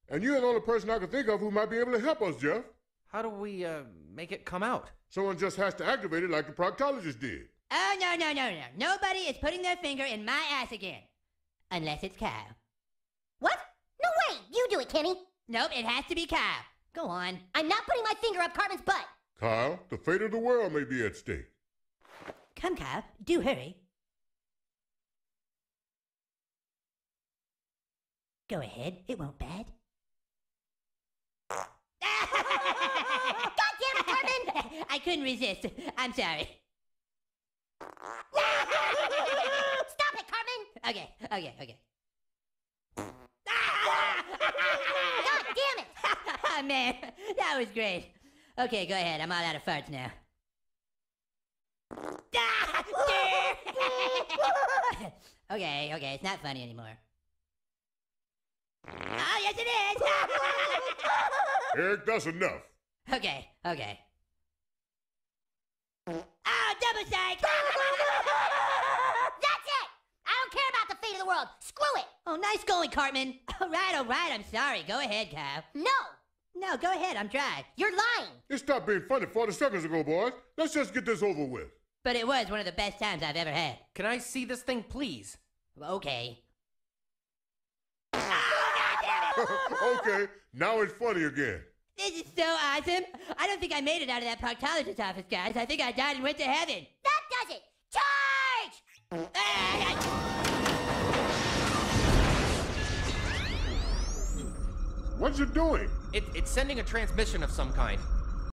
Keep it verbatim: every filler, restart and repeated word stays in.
And you're the only person I can think of who might be able to help us, Jeff. How do we, uh, make it come out? Someone just has to activate it like the proctologist did. Oh, no, no, no, no. Nobody is putting their finger in my ass again. Unless it's Kyle. What? No way! You do it, Kenny. Nope, it has to be Kyle. Go on. I'm not putting my finger up Cartman's butt. Kyle, the fate of the world may be at stake. Come, Kyle. Do hurry. Go ahead. It won't bad. God damn it, Cartman! I couldn't resist. I'm sorry. Stop it, Cartman! Okay, okay, okay. God damn it! Oh, man, that was great. Okay, go ahead. I'm all out of farts now. Okay, okay, it's not funny anymore. Oh, yes, it is! Eric, that's enough. Okay, okay. Oh, double psych! That's it! I don't care about the fate of the world. Screw it! Oh, nice going, Cartman. All right, all right, I'm sorry. Go ahead, Kyle. No! No, go ahead, I'm dry. You're lying! It stopped being funny forty seconds ago, boys. Let's just get this over with. But it was one of the best times I've ever had. Can I see this thing, please? Okay. Okay, now it's funny again. This is so awesome. I don't think I made it out of that proctologist's office, guys. I think I died and went to heaven. That does it! Charge! What's it doing? It, it's sending a transmission of some kind.